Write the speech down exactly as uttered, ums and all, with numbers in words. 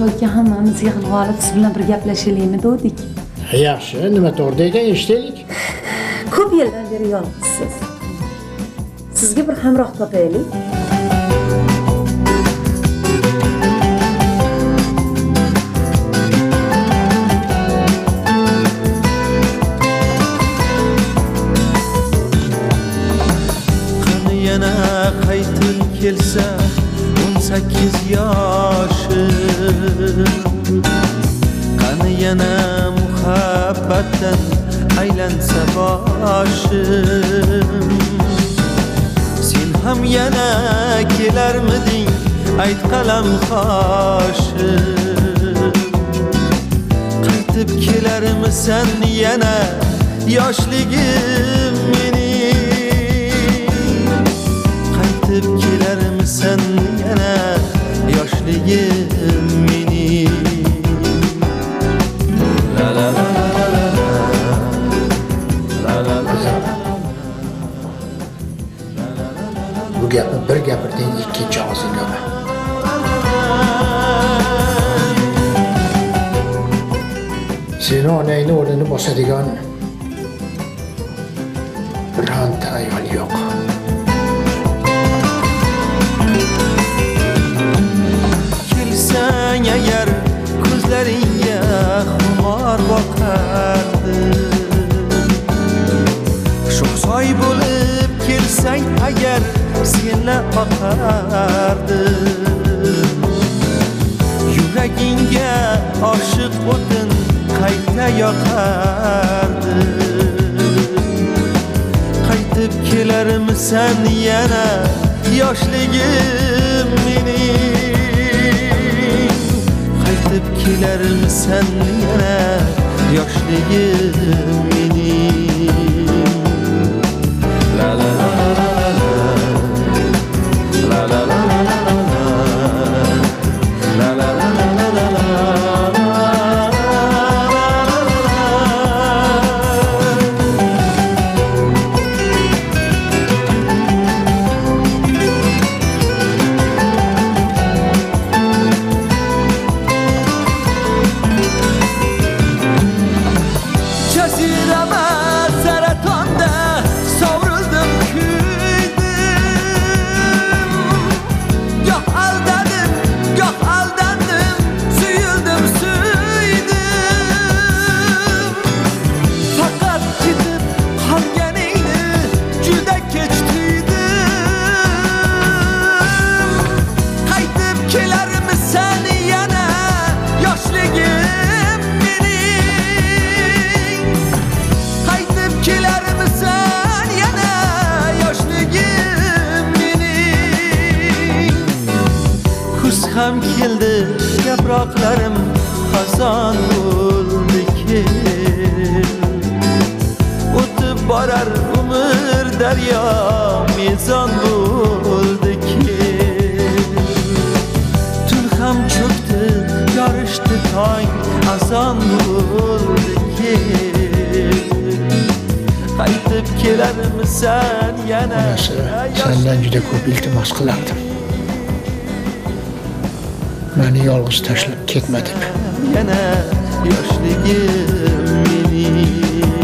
aka hammamiz yig'ilib olib siz bilan bir gaplashaylikmi dedik. Yaxshi, nima to'g'ri ekan, eshitaylik. Ko'p yildan beri yolg'izsiz. Sizga bir hamroh topaylik. Qani yana qaytib kelsa o'n sakkiz yoshim, qani yana muhabbatdan aylansa boshim, sen ham yana kelarmiding ayt qalam qoshim, qaytib kelarmisan yana yoshligim mening, qaytib kelarmisan yana yoshligim mening. La la la la la la la. Bu gapni bir gapirding, ikkinchi og'zingga olma. Seni onangni o'rnini bosadigan bironta ayol yo'q. Kelsang agar ko'zlaringga xumor boqardim, sho'xsoy bo'lib kelsang agar senla boqardim, yuragingga oshiq o'tin qayta yoqardim, qaytib kelarmisan yana yoshligim mening, qaytib kelarmisan yana yoshligim mening. La la la la la la la la la la la la la. Ham keldi yaproqlarim xazon bo'ldi kel, o'tib borar umr daryo mezon bo'ldi kel, tun ham cho'kdi yorishdi tong azon bo'ldi kel, qaytib kelarmisan yana? Sendan juda ko'p iltimos qilardim, meni yolg'iz tashlab ketma deb. Yana yoshligim mening.